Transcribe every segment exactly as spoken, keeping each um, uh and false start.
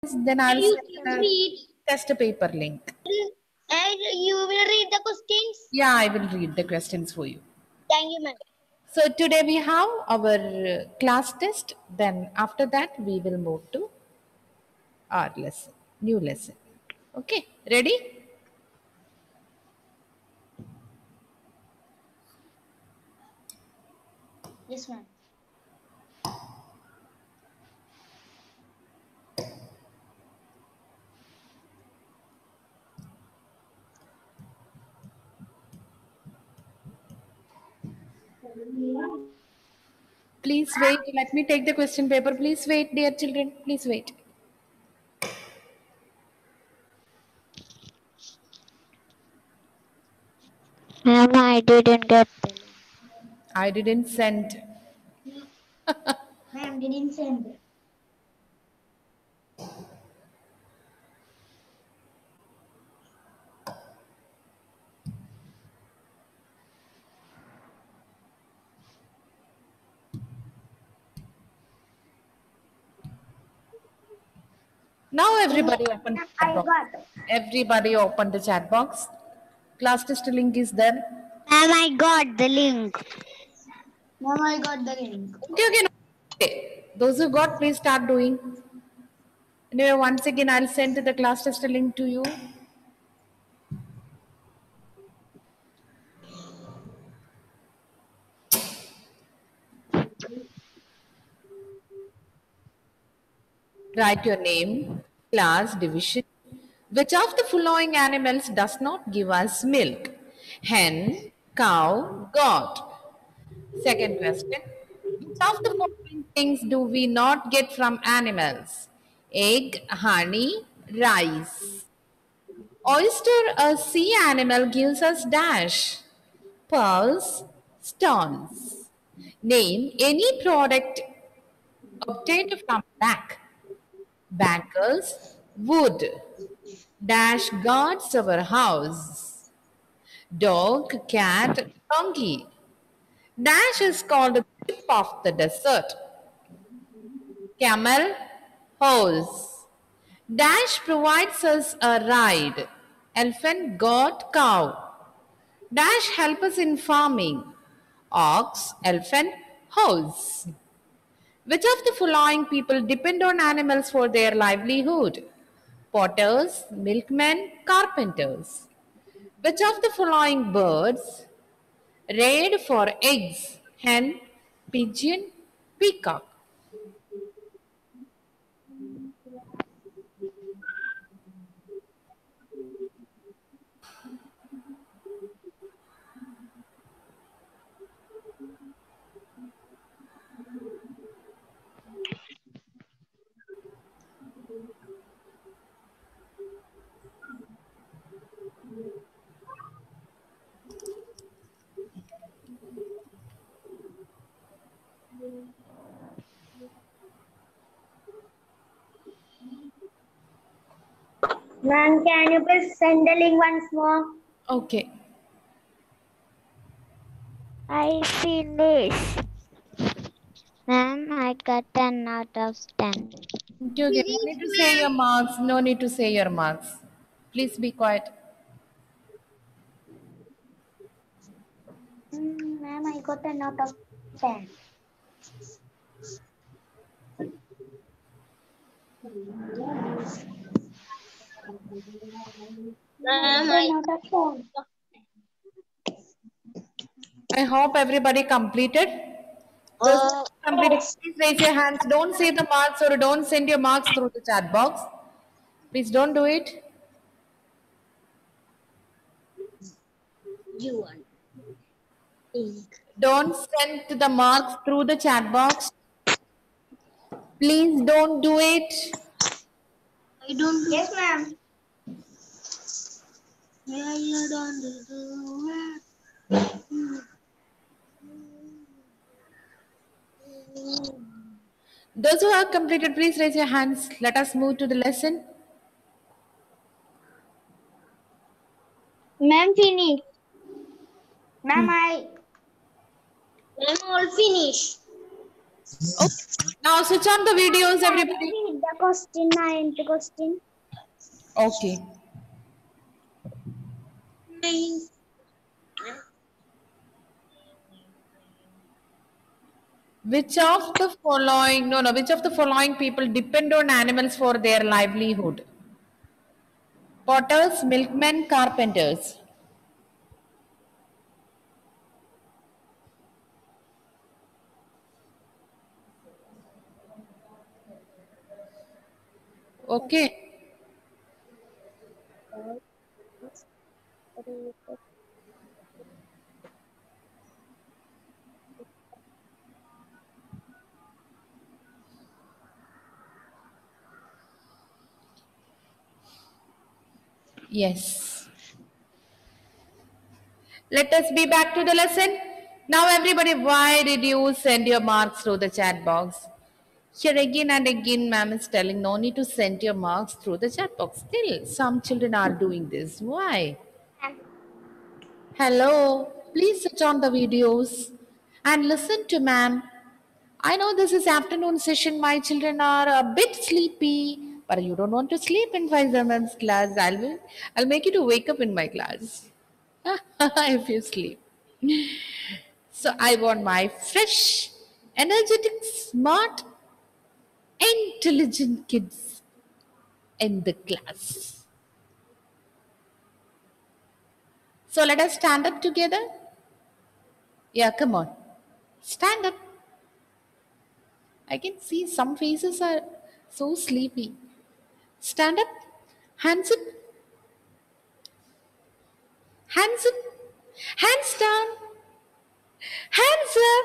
then I'll you send a read test paper link. and you will read the questions. Yeah, I will read the questions for you. Thank you, ma'am. So today we have our uh, class test. Then after that we will move to our lesson, new lesson. Okay, ready? Yes, ma'am. Please wait. Let me take the question paper. Please wait, dear children. Please wait. Ma'am, I didn't get the link. I didn't send. Ma'am didn't send. Now everybody open the chat I box. got. Everybody open the chat box. Class test link is there. Ma'am, I got the link. Ma'am, I got the link. Okay, okay. Okay. Those who got, please start doing. Anyway, once again, I'll send the class test link to you. Write your name, class, division. Which of the following animals does not give us milk? Hen, cow, goat. Second question. Which of the following things do we not get from animals? Egg, honey, rice. Oyster, a sea animal, gives us dash. Pearls, stones. Name any product obtained from black. Bangles, wood. Dash guards our house. Dog, cat, donkey. Dash is called the tip of the desert. Camel, horse. Dash provides us a ride. Elephant, goat, cow. Dash help us in farming. Ox, elephant, horse. Which of the following people depend on animals for their livelihood? Potters, milkmen, carpenters. Which of the following birds reared for eggs? Hen, pigeon, peacock. Ma'am, can you please send the link once more? Okay. I finished. Ma'am, I got ten out of ten. Okay, okay. No need to say your marks. No need to say your marks. Please be quiet. Mm, ma'am, I got ten out of ten. Ma'am, I got ten out of ten. I hope everybody completed. Those who Uh, completed, please raise your hands. Don't say the marks or don't send your marks through the chat box. Please don't do it. you want ink. Don't send the marks through the chat box. Please don't do it. I don't do. Yes, ma'am. Yeah, you don't do. Those who have completed, please raise your hands. Let us move to the lesson. Ma'am, finish. Ma'am, I. Ma'am, all finish. Okay. Now switch on the videos, everybody. Read the question, ninth question. Okay. Which of the following, no, no, which of the following people depend on animals for their livelihood? Potters, milkmen, carpenters. Okay. Yes. Let us be back to the lesson. Now, everybody, why did you send your marks through the chat box? Here again and again, ma'am is telling no need to send your marks through the chat box. Still, some children are doing this. Why? Hello, please switch on the videos and listen to ma'am. I know this is afternoon session. My children are a bit sleepy, but you don't want to sleep in Faisal ma'am's class. I'll, I'll make you to wake up in my class if you sleep. So I want my fresh, energetic, smart, intelligent kids in the class. So let us stand up together. Yeah, come on. Stand up. I can see some faces are so sleepy. Stand up. Hands up. Hands up. Hands down. Hands up.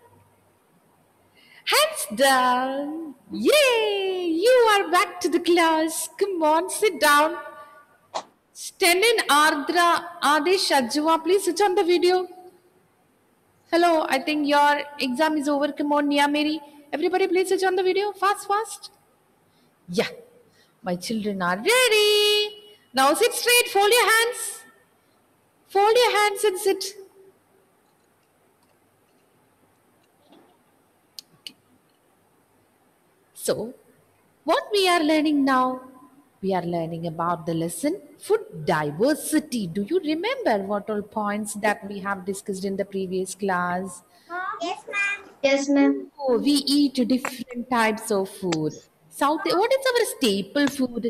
Hands down. Yay! You are back to the class. Come on, sit down. Stenin Ardra Adesh Ajwa, please switch on the video. Hello, I think your exam is over. Come on, Nia Mary. Everybody, please switch on the video. Fast, fast. Yeah, my children are ready. Now sit straight, fold your hands. Fold your hands and sit. Okay. So, what we are learning now? We are learning about the lesson food diversity. Do you remember what all points that we have discussed in the previous class? Yes, ma'am. Yes, ma'am. Oh, we eat different types of food. South, what is our staple food?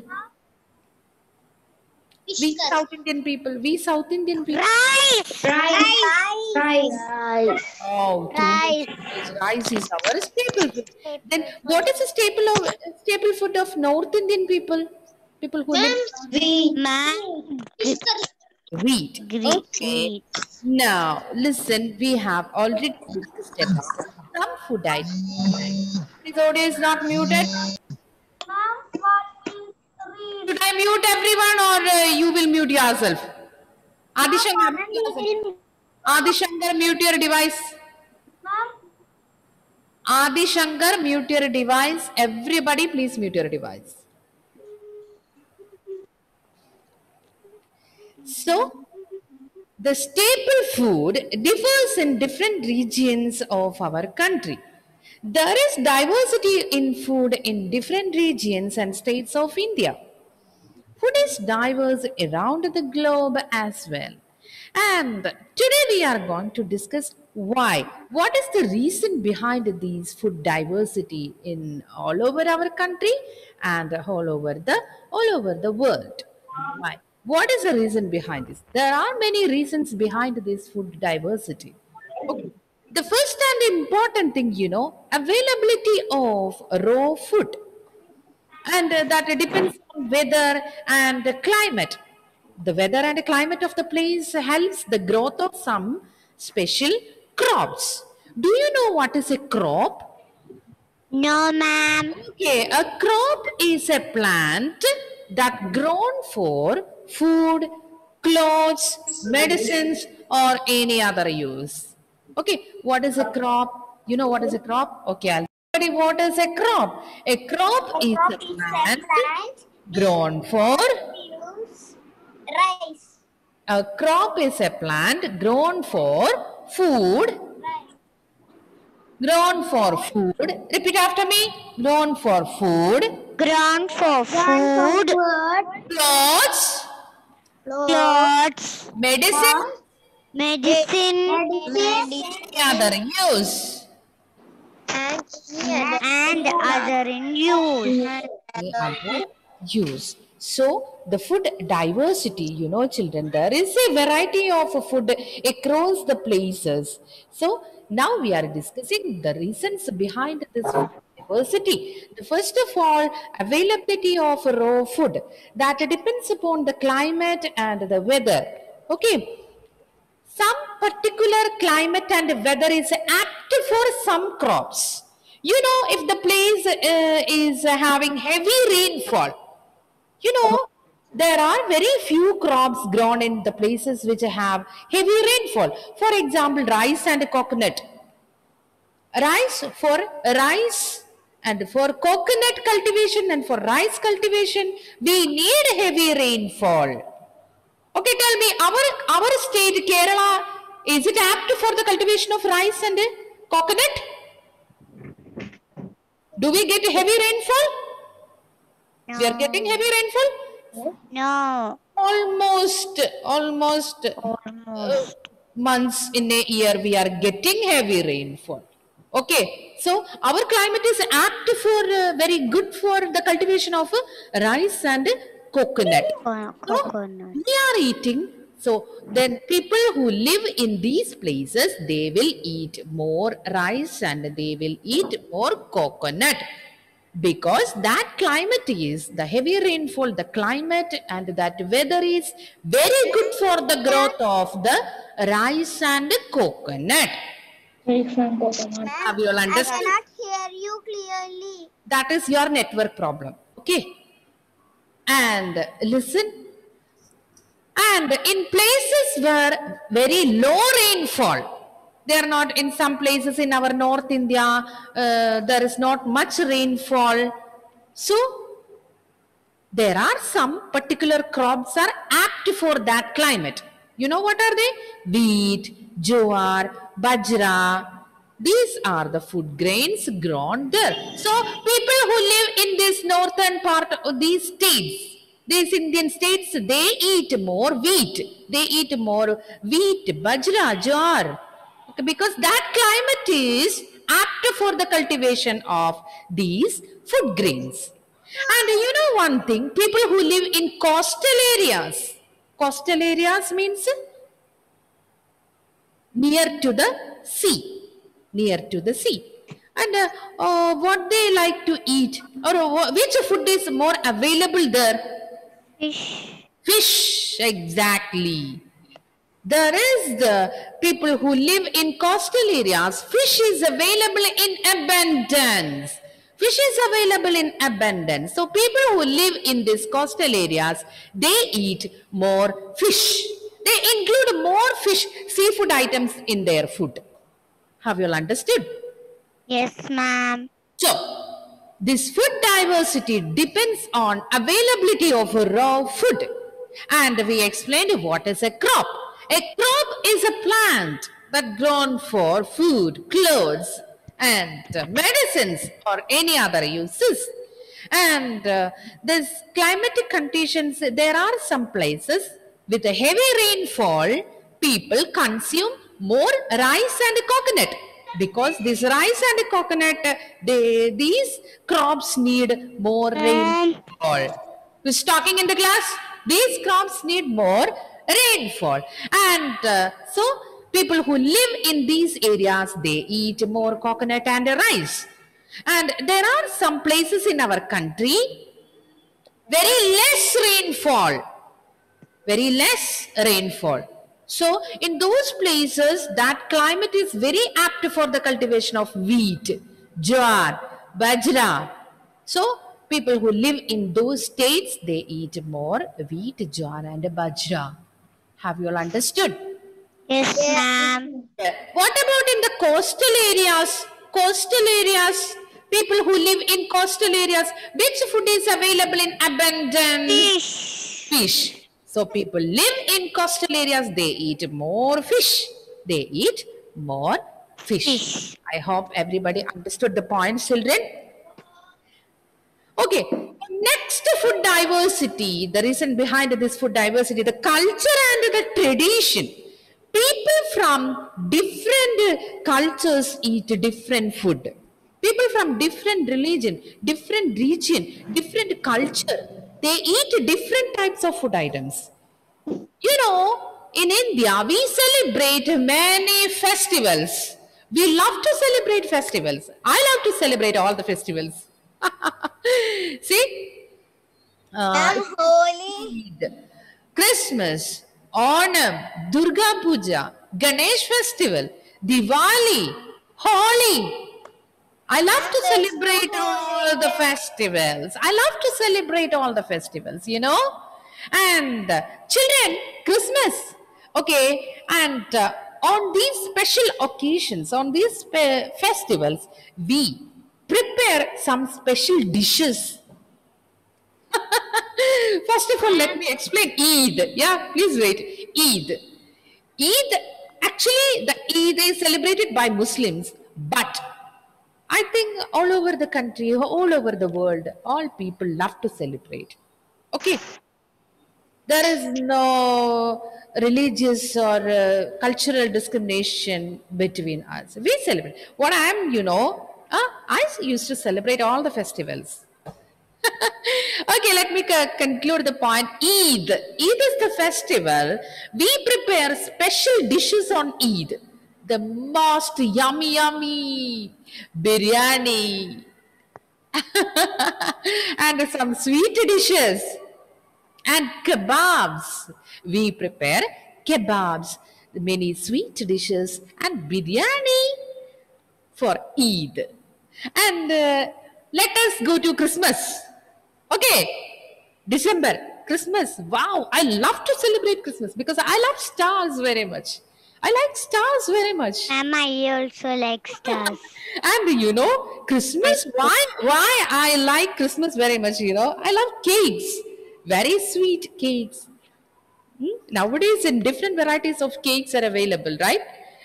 We South Indian people. We South Indian people. Rice. Rice. Rice. Oh, too Rice. much. Rice is our staple food. Then, what is the staple of staple food of North Indian people? People who live Wheat. Man. wheat. Great. Okay. Now, listen. We have already discussed about some food items. This audio is not muted. Should I mute everyone or uh, you will mute yourself? Adishankar, mute yourself. Adishankar, mute your device. Adishankar, mute your device. Everybody, please mute your device. So, the staple food differs in different regions of our country. There is diversity in food in different regions and states of India. Food is diverse around the globe as well. And today we are going to discuss why. What is the reason behind these food diversity in all over our country and all over the all over the world? Why? What is the reason behind this? There are many reasons behind this food diversity. Okay. The first and important thing, you know, availability of raw food, and uh, that depends on weather and the climate. The weather and the climate of the place helps the growth of some special crops. Do you know what is a crop? No, ma'am. Okay, a crop is a plant that grown for food, clothes, medicines, or any other use. Okay, what is a crop? You know what is a crop? Okay, I'll tell you what is a crop. A crop is a plant grown for Rice. a crop is a plant grown for food, Grown for food. Repeat after me. Grown for food. Ground for food. Clothes. Clothes. Medicine. Medicine. Any other use. And other in use. Any other use. So the food diversity, you know, children, there is a variety of food across the places. So now we are discussing the reasons behind this food diversity. The first of all, availability of raw food that depends upon the climate and the weather. Okay, some particular climate and weather is apt for some crops. You know, if the place uh, is having heavy rainfall, you know, there are very few crops grown in the places which have heavy rainfall. For example, rice and coconut. Rice for rice and for coconut cultivation and for rice cultivation, we need heavy rainfall. Okay, tell me, our, our state, Kerala, is it apt for the cultivation of rice and coconut? Do we get heavy rainfall? No. We are getting heavy rainfall? No. Almost, almost Almost. months in a year we are getting heavy rainfall. Okay, so our climate is apt for, uh, very good for the cultivation of uh, rice and coconut. Co- So, Coconut. we are eating. So then people who live in these places, they will eat more rice and they will eat more coconut. Because that climate is, the heavy rainfall, the climate and that weather is very good for the growth of the rice and coconut. Have you all understood? hear you clearly. That is your network problem. Okay. And listen. And in places where very low rainfall, they are not in some places in our North India, uh, there is not much rainfall. So, there are some particular crops are apt for that climate. You know what are they? Wheat, jowar, bajra. These are the food grains grown there. So people who live in this northern part of these states, these Indian states, they eat more wheat. They eat more wheat, bajra, jowar. Okay, because that climate is apt for the cultivation of these food grains. And you know one thing, people who live in coastal areas, coastal areas means near to the sea, near to the sea. And uh, uh, what they like to eat, or uh, which food is more available there? Fish. Fish, exactly. There is the people who live in coastal areas, fish is available in abundance. Fish is available in abundance. So people who live in these coastal areas, they eat more fish. They include more fish, seafood items in their food. Have you all understood? Yes, ma'am. So, this food diversity depends on availability of raw food. And we explained what is a crop. A crop is a plant that grown for food, clothes, and uh, medicines or any other uses. And uh, this climatic conditions, there are some places with a heavy rainfall, people consume more rice and coconut because this rice and coconut, uh, they, these crops need more rainfall. Who's talking in the class? These crops need more rainfall. And uh, so people who live in these areas, they eat more coconut and rice. And there are some places in our country, very less rainfall, very less rainfall. So in those places, that climate is very apt for the cultivation of wheat, jowar, bajra. So people who live in those states, they eat more wheat, jowar and bajra. Have you all understood? Yes, ma'am. What about in the coastal areas? Coastal areas, people who live in coastal areas, which food is available in abundance? Fish. Fish. So people live in coastal areas, they eat more fish. They eat more Fish. Fish. I hope everybody understood the points, children. Okay, next food diversity, the reason behind this food diversity, the culture and the tradition. People from different cultures eat different food. People from different religion, different region, different culture, they eat different types of food items. You know, in India, we celebrate many festivals. We love to celebrate festivals. I love to celebrate all the festivals. See? Uh, Holy. Eid, Christmas, Onam, Durga Puja, Ganesh Festival, Diwali, Holi. I love to celebrate all the festivals. I love to celebrate all the festivals, you know. And uh, children, Christmas, okay. And uh, on these special occasions, on these spe- festivals, we prepare some special dishes. First of all, let me explain Eid. Yeah, please wait. Eid. Eid, actually, the Eid is celebrated by Muslims, but I think all over the country, all over the world, all people love to celebrate. Okay. There is no religious or uh, cultural discrimination between us. We celebrate. What I am, you know, uh, I used to celebrate all the festivals. Okay, let me co- conclude the point. Eid. Eid is the festival. We prepare special dishes on Eid. The most yummy, yummy biryani and some sweet dishes and kebabs. We prepare kebabs, many sweet dishes and biryani for Eid. And uh, let us go to Christmas. Okay, December, Christmas. Wow, I love to celebrate Christmas because I love stars very much. I like stars very much. Ma'am, I also like stars. And you know, Christmas, why, why I like Christmas very much, you know, I love cakes, very sweet cakes. Hmm? Nowadays, in different varieties of cakes are available, right?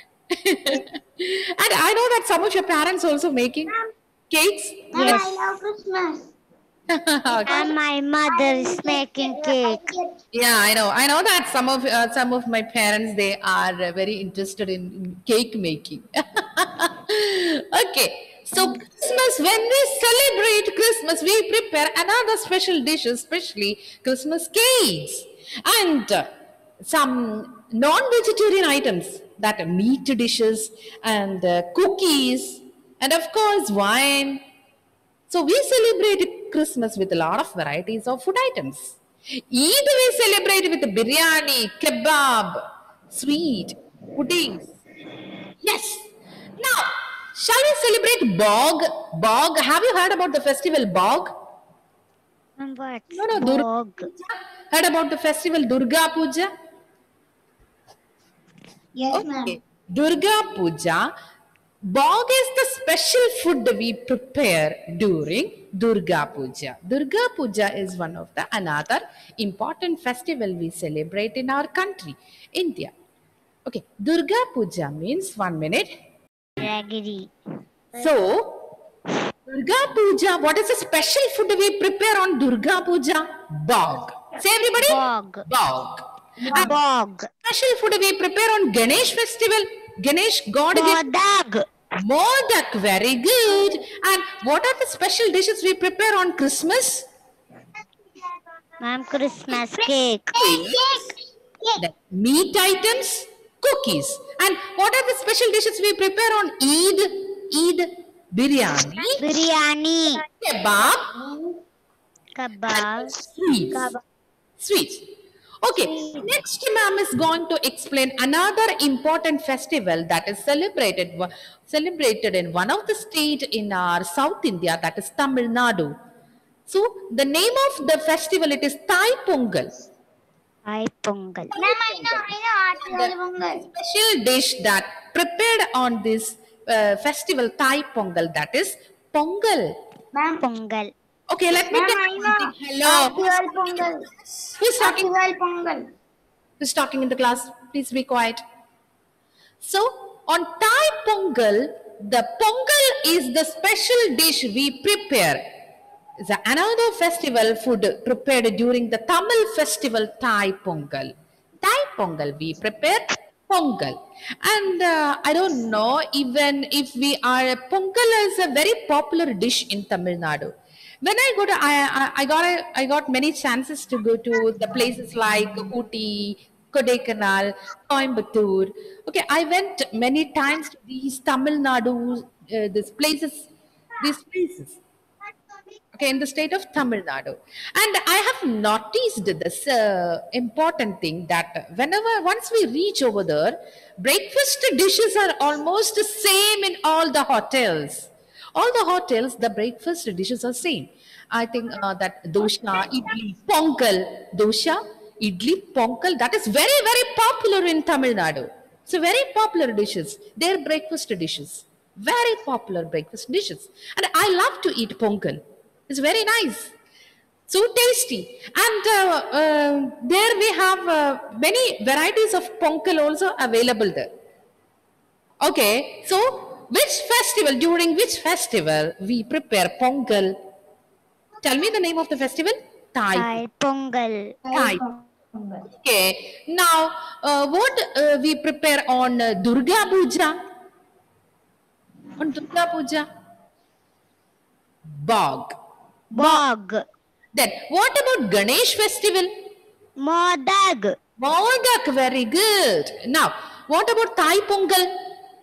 And I know that some of your parents also making cakes. Yes. I love Christmas. Okay. And my mother is making cake. Yeah, I know. I know that some of uh, some of my parents they are uh, very interested in, in cake making. Okay, so Christmas when we celebrate Christmas, we prepare another special dish, especially Christmas cakes and uh, some non-vegetarian items that are meat dishes and uh, cookies and of course wine. So we celebrate Christmas with a lot of varieties of food items. Eid we celebrate with biryani, kebab, sweet, puddings. Yes. Now, shall we celebrate Bog? Bog. Have you heard about the festival Bog? And what's No, no, Durga bog? Puja. Heard about the festival Durga Puja? Yes, Okay. Durga Puja. Bog is the special food we prepare during Durga Puja. Durga Puja is one of the another important festival we celebrate in our country, India. Okay, Durga Puja means one minute. Raggedy. So, Durga Puja, what is the special food we prepare on Durga Puja? Bog. Say everybody. Bog. Bog. And Bog. special food we prepare on Ganesh festival. Ganesh God gift. Bodag. Modak, very good. And what are the special dishes we prepare on Christmas? Ma'am, Christmas cake. The meat items, cookies. And what are the special dishes we prepare on Eid? Eid, biryani, Biryani. kebab, Kebab. sweets. Sweets. Okay, next ma'am is going to explain another important festival that is celebrated celebrated in one of the state in our South India, that is Tamil Nadu. So the name of the festival it is Thai Pongal. Thai Pongal. Ma'am, I know, I know, Aarti Pongal. Special dish that prepared on this uh, festival Thai Pongal, that is Pongal. Ma'am, Pongal. Okay, let me Ma'am, tell I you know. something. Hello. Aarti Pongal. Who's talking? Aarti Pongal. Who's talking in the class? Please be quiet. So, on Thai Pongal, the Pongal is the special dish we prepare. It's another festival food prepared during the Tamil festival Thai Pongal. Thai Pongal, we prepare Pongal. And uh, I don't know, even if we are, Pongal is a very popular dish in Tamil Nadu. When I go to, I, I, I got a, I got many chances to go to the places like Ooty, Kodaikanal, Coimbatore. Okay, I went many times to these Tamil Nadu, uh, these places, these places. Okay, in the state of Tamil Nadu. And I have noticed this uh, important thing that whenever, once we reach over there, breakfast dishes are almost the same in all the hotels. All the hotels, the breakfast dishes are same. I think uh, that dosha, idli, pongal, dosha, idli, pongal, that is very, very popular in Tamil Nadu. So very popular dishes. Their breakfast dishes. Very popular breakfast dishes. And I love to eat pongal. It's very nice, so tasty. And uh, uh, there we have uh, many varieties of pongal also available there. Okay, so which festival, during which festival we prepare pongal? Tell me the name of the festival. Thai. Thai Pongal. Thai. Okay, now uh, what uh, we prepare on uh, Durga Puja? On Durga Puja? Bog. Bog. Then what about Ganesh festival? Modag. Modak, very good. Now, what about Thai Pongal?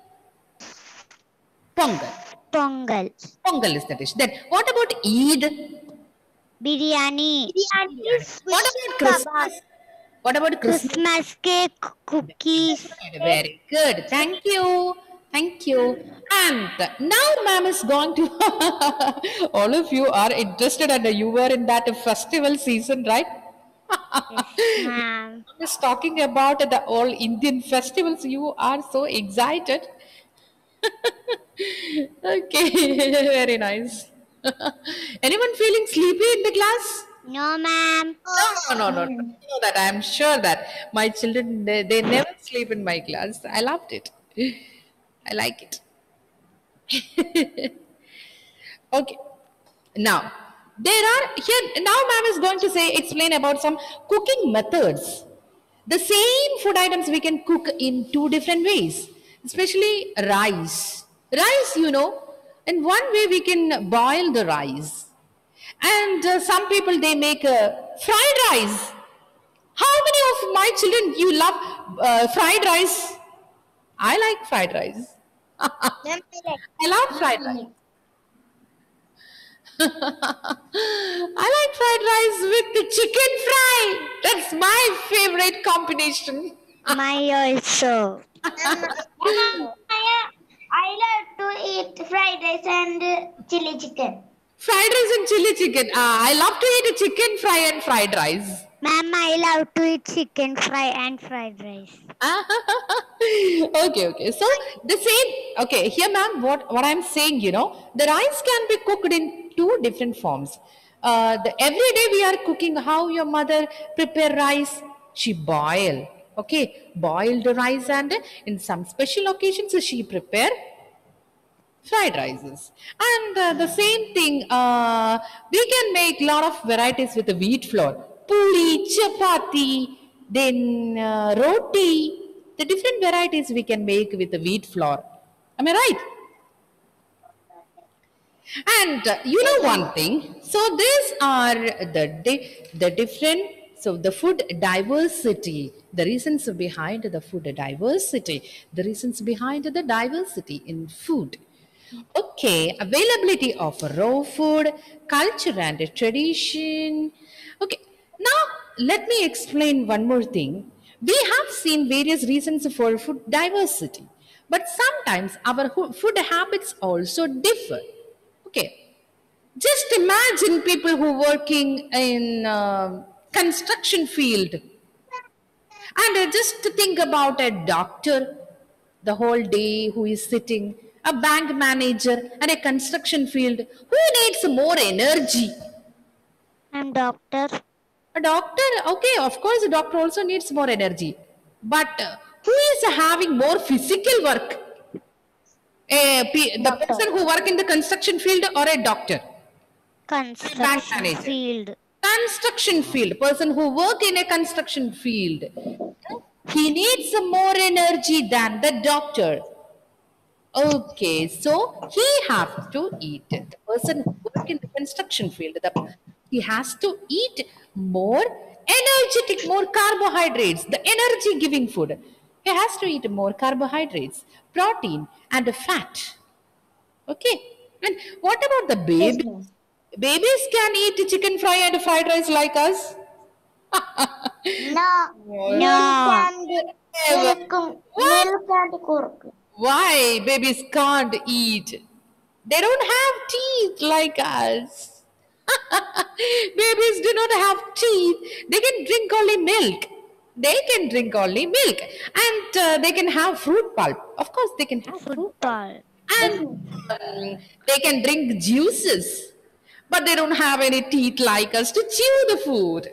Pongal. Pongal. Pongal is the dish. Then what about Eid? Biryani. What about Christmas? What about Christmas? Christmas cake. Cookies. Very good. Thank you. Thank you. And now ma'am is going to, all of you are interested and you were in that festival season, right? Yes, ma'am. Just talking about the all Indian festivals, you are so excited. Okay, very nice. Anyone feeling sleepy in the class? No, ma'am. No, no, no, no. You know that I am sure that my children, they, they never sleep in my class. I loved it. I like it. Okay. Now, there are here, now ma'am is going to say, explain about some cooking methods. The same food items we can cook in two different ways, especially rice. Rice, you know, in one way we can boil the rice. And uh, some people, they make uh, fried rice. How many of my children, you love uh, fried rice? I like fried rice. I love fried rice. I like fried rice with the chicken fry. That's my favorite combination. My also. I, I love to eat fried rice and uh, chili chicken. Fried rice and chili chicken. Ah, I love to eat a chicken fry and fried rice. Ma'am, I love to eat chicken fry and fried rice. Okay, okay. So the same. Okay, here, ma'am. What what I'm saying, you know, the rice can be cooked in two different forms. Uh, the every day we are cooking. How your mother prepare rice? She boil. Okay, boil the rice, and in some special occasions she prepare fried rices. And uh, the same thing, uh, we can make lot of varieties with the wheat flour. Puri, chapati, then uh, roti. The different varieties we can make with the wheat flour. Am I right? And uh, you know one thing. So these are the di- the different. So the food diversity. The reasons behind the food diversity. The reasons behind the diversity in food. Okay, availability of raw food, culture and tradition. Okay, now let me explain one more thing. We have seen various reasons for food diversity, but sometimes our ho- food habits also differ. Okay, just imagine people who working in uh, construction field, and uh, just to think about a doctor the whole day who is sitting, a bank manager, and a construction field. Who needs more energy? I'm doctor. A doctor, okay, of course, a doctor also needs more energy. But uh, who is having more physical work? A, pe- the Doctor. person who work in the construction field or a doctor? Construction manager. field. Construction field, person who work in a construction field, he needs more energy than the doctor. Okay, so he has to eat. The person who work in the construction field, the, he has to eat more energetic, more carbohydrates, the energy giving food. He has to eat more carbohydrates, protein and fat. Okay, and what about the Yes, baby? ma'am. Babies can eat chicken fry and fried rice like us? No. Milk No. and Never. milk, What? milk and kurk. Why babies can't eat? They don't have teeth like us. Babies do not have teeth. They can drink only milk. They can drink only milk. And uh, they can have fruit pulp. Of course, they can have fruit pulp. Football. And um, they can drink juices. But they don't have any teeth like us to chew the food.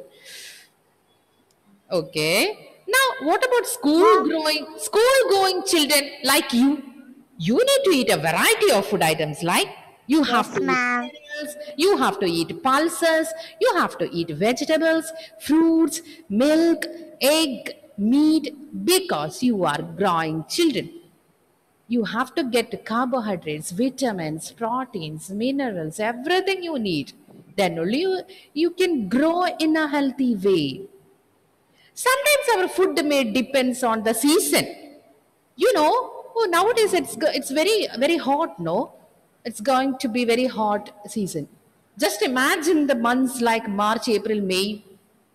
Okay. Now, what about school growing, school going children like you? You need to eat a variety of food items like you have Yes, to eat ma'am. cereals, you have to eat pulses, you have to eat vegetables, fruits, milk, egg, meat because you are growing children. You have to get carbohydrates, vitamins, proteins, minerals, everything you need. Then only you, you can grow in a healthy way. Sometimes our food may depends on the season. You know, oh, nowadays it's go- it's very very hot. No, it's going to be very hot season. Just imagine the months like March, April, May.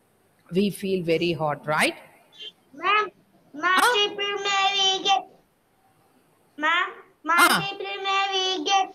We feel very hot, right? Ma'am, March, Ah, April, May we get. Ma'am, March, ah, April, May we get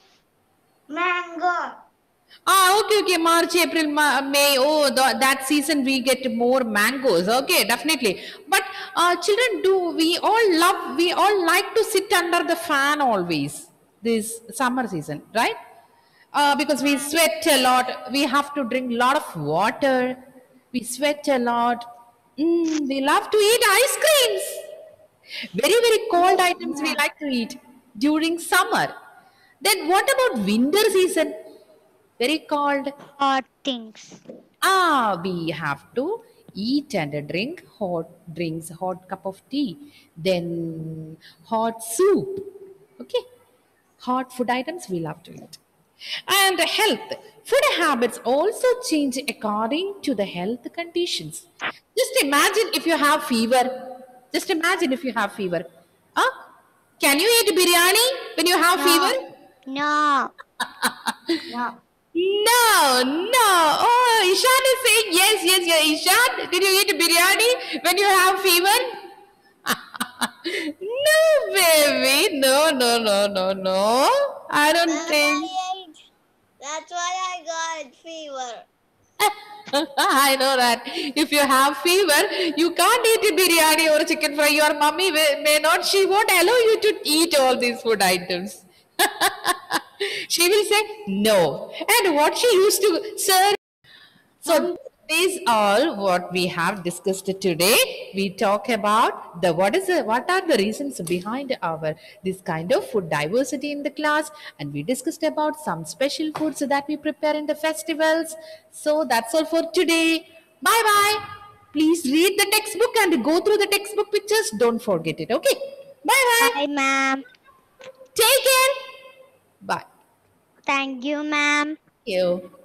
mango. ah. Okay, okay. March, April, Ma- May. Oh, the, that season we get more mangoes. Okay, definitely. But uh, children, do we all love? We all like to sit under the fan always. This summer season, right? Uh, because we sweat a lot. We have to drink a lot of water. We sweat a lot. Mm, we love to eat ice creams. Very, very cold items we like to eat during summer. Then what about winter season? Very cold. Hot things. Ah, we have to eat and drink hot drinks, hot cup of tea, then hot soup. Okay, hot food items we love to eat. And health. Food habits also change according to the health conditions. Just imagine if you have fever. Just imagine if you have fever. Huh? Can you eat biryani when you have No. fever? No. No. No, no. Oh, Ishan is saying yes, yes, yes. Ishan, did you eat biryani when you have fever? No, baby. No, no, no, no, no. I don't think. That's why I got fever. I know that. If you have fever, you can't eat biryani or chicken fry. Your mummy may may not, she won't allow you to eat all these food items. She will say no. And what she used to serve. So these all what we have discussed today. We talk about the what is the, what are the reasons behind our this kind of food diversity in the class, and we discussed about some special foods that we prepare in the festivals. So that's all for today. Bye bye. Please read the textbook and go through the textbook pictures. Don't forget it. Okay. Bye bye. Bye, ma'am. Take care. Bye. Thank you, ma'am. Thank you.